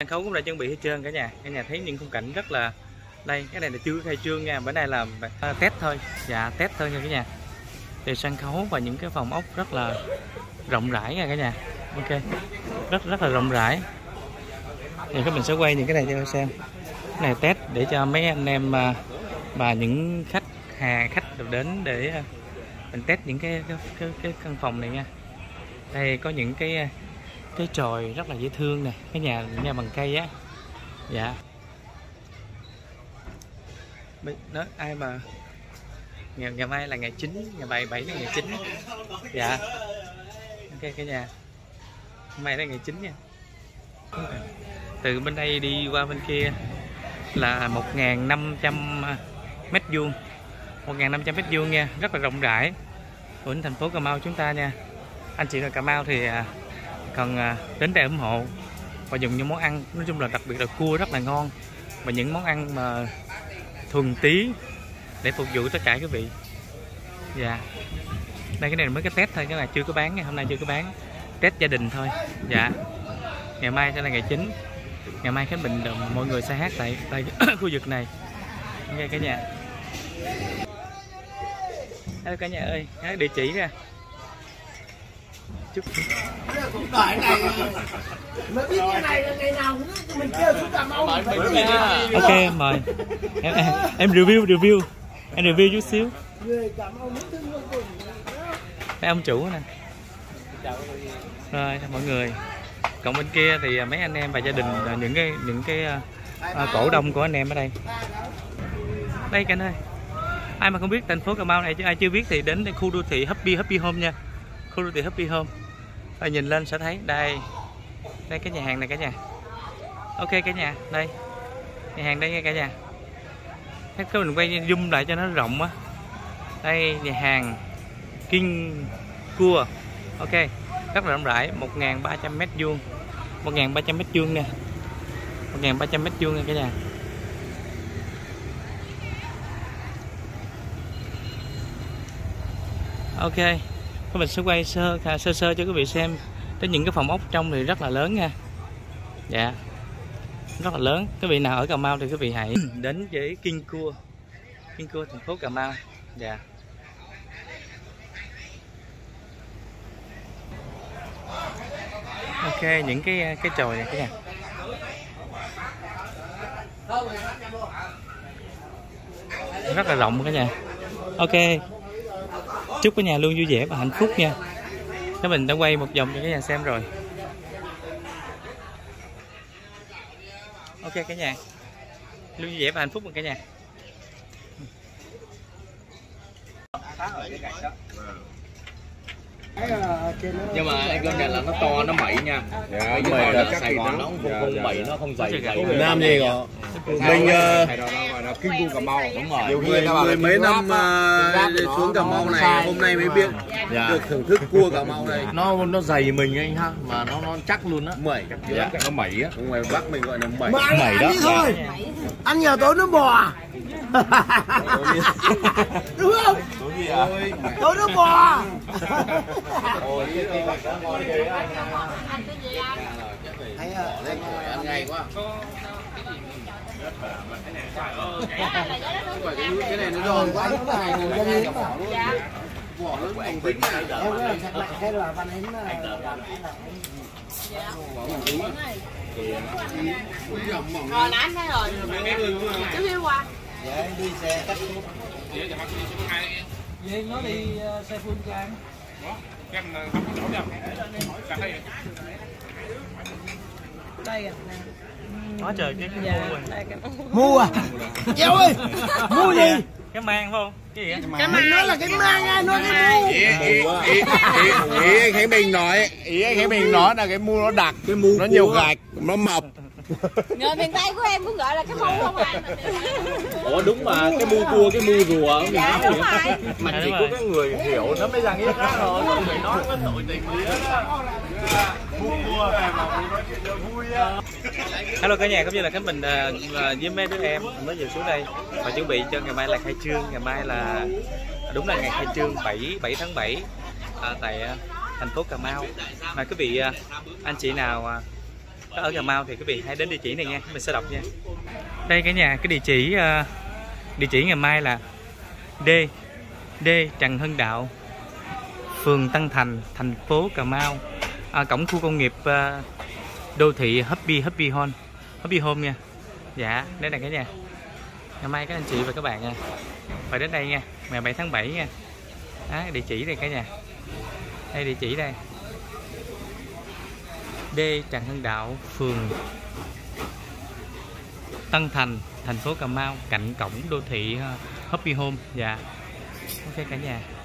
khấu cũng đã chuẩn bị hết trơn cả nhà thấy những khung cảnh rất là đây, cái này là chưa khai trương nha, bữa nay là test thôi, dạ test thôi nha cả nhà. Thì sân khấu và những cái phòng ốc rất là rộng rãi nha cả nhà, ok, rất là rộng rãi. Thì mình sẽ quay những cái này cho xem, cái này test để cho mấy anh em và những khách được đến để mình test những cái căn phòng này nha. Đây có những cái chòi rất là dễ thương nè, cái nhà bằng cây á, dạ. Đó, ai mà ngày mai là ngày 9, ngày 7 là ngày 9, dạ, ok cả nhà, hôm nay là ngày 9 nha. Từ bên đây đi qua bên kia là 1.500 mét vuông, 1.500 mét vuông nha, rất là rộng rãi của thành phố Cà Mau chúng ta nha. Anh chị ở Cà Mau thì còn đến đây ủng hộ và dùng những món ăn, nói chung là đặc biệt là cua rất là ngon, và những món ăn mà thuần tí để phục vụ tất cả quý vị. Dạ, đây cái này mới cái test thôi, cái này chưa có bán nha, hôm nay chưa có bán, test gia đình thôi. Dạ, ngày mai sẽ là ngày 9, ngày mai Khánh Bình mọi người sẽ hát tại khu vực này nghe cả nhà. Hello cả nhà ơi, địa chỉ ra chút. Mới biết cái này là ngày nào mình kêu xuống Cà Mau. Ok mời em review em review chút xíu. Người Cà Mau muốn thương vô cùng. Đây ông chủ nè. Rồi mọi người. Còn bên kia thì mấy anh em và gia đình, những cái cổ đông của anh em ở đây. Đây cả nơi. Ai mà không biết thành phố Cà Mau này, chứ ai chưa biết thì đến khu đô thị Happy Home nha. Khu đô thị Happy Home. Và nhìn lên sẽ thấy đây cái nhà hàng này cả nhà. Ok cả nhà, đây nhà hàng đây nha cả nhà. Các mình quay zoom lại cho nó rộng á. Đây nhà hàng King Cua, ok, rất là rộng rãi, 1.300 mét vuông, 1.300 mét vuông nè, 1.300 mét vuông nha cả nhà. Ok, mình sẽ quay sơ cho quý vị xem đến những cái phòng ốc trong thì rất là lớn nha. Dạ, rất là lớn. Quý vị nào ở Cà Mau thì quý vị hãy đến với King Cua thành phố Cà Mau. Dạ. Ok, những cái chòi này cả nhà. Rất là rộng cả nhà. Ok, chúc cả nhà luôn vui vẻ và hạnh phúc nha. Các mình đã quay một vòng cho cả nhà xem rồi. Ok cả nhà, luôn vui vẻ và hạnh phúc cả nhà. Nhưng mà anh công nhận là nó to, nó mẩy nha. Nhưng mà ở Sài Gòn nó không mẩy, nó không dày. Việt Nam gì có mình Kinh Cua Cà Mau. Đúng rồi. nhiều người mấy năm xuống Cà Mau này hôm nay mới biết được thưởng thức cua Cà Mau này. Nó dày mình anh ha, mà nó chắc luôn á. Mẩy, nó mẩy á. ngoài Bắc mình gọi là mẩy. Mẩy đó. Thôi. Ăn nhiều tối nước bò. Đúng không? Tối nước bò. Thấy ăn ngay quá. Cái này nó giòn quá. Vỏ nó thành tính này. Em có làm sạch lại hay là văn hến Rồi nãy thấy rồi. Chú Hiếu qua. dạ em đi xe khách xuống. Vậy nó đi xe full cho anh. Đây à. Quá trời cái Mua à? Dẻo ơi. Mua gì? cái mang phải không? Cái gì á? Cái mang nói là cái mang, ai nói cái mua. Ý anh Khánh Bình nói là cái mu nó đặc, cái mu nó nhiều gạch, nó mập. Người miền Tây của em cũng gọi là cái mu không à. Ủa đúng mà, cái mu cua, cái mu rùa. Dạ đúng rồi. Mà chỉ có cái người hiểu nó mới rằng cái khác thôi. Người nói có nội tình gì đó. Mu cua này mà nói chuyện cho vui á. Hello cả nhà, cũng như là Khánh Bình với mấy đứa em mới vừa xuống đây và chuẩn bị cho ngày mai là khai trương. Ngày mai là đúng là ngày khai trương 7 tháng 7 tại thành phố Cà Mau. Mà quý vị anh chị nào ở Cà Mau thì quý vị hãy đến địa chỉ này nha, mình sẽ đọc nha. Đây cả nhà, cái địa chỉ ngày mai là D Trần Hưng Đạo, phường Tân Thành, thành phố Cà Mau, cổng khu công nghiệp đô thị Happy Home nha. Dạ, đây là cả nhà. Ngày mai các anh chị và các bạn nha, phải đến đây nha, ngày 7 tháng 7 nha. Đó, địa chỉ đây cả nhà. Đây địa chỉ đây. D Trần Hưng Đạo, phường Tân Thành, thành phố Cà Mau, cạnh cổng đô thị Happy Home. Dạ. Ok cả nhà.